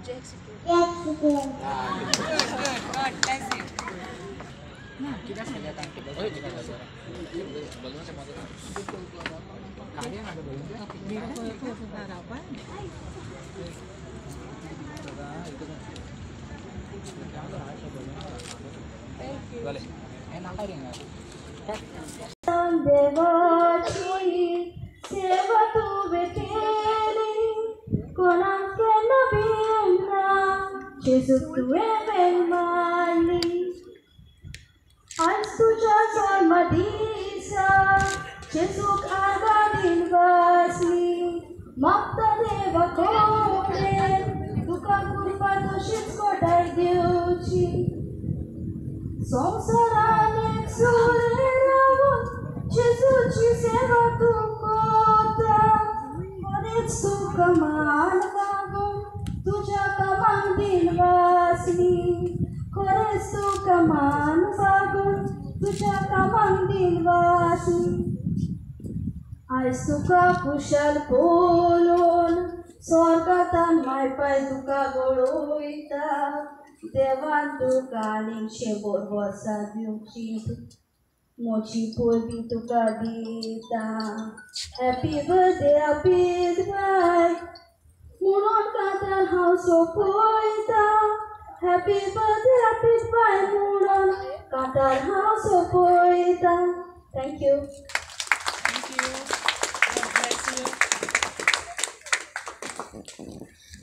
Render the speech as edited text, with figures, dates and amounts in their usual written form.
God bless you. kita saja kan kita juga ada balon sama itu kalian ada balonnya boleh enak aja nggak Devochi seva tu beteri konan kena bina Jesus tu emeli Als tuja soy madisa Jesus agadin vasli Makta deva koren Duka kurpa doshit kodai diuchi Samsarane sureravu Jesuci seva tu kota Koreț tu kaman vagun Tuja kaman din vasli Koreț tu kaman vagun Tuja kaman din vasli Ai suka kushal polon Sorgatan mai pai duka goluita Devan tuka limshe borbosa diuchit Mochi polvi tuka dita Happy birthday Munon katar house of poita Happy birthday Munon katar house of poita Thank you. Thank you. God bless you.